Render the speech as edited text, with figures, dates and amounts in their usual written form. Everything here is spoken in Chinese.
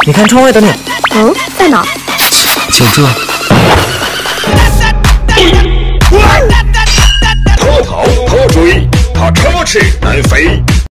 你看窗外的鸟。 哦，在哪？ 就这。 他逃，他追，他插翅难飞。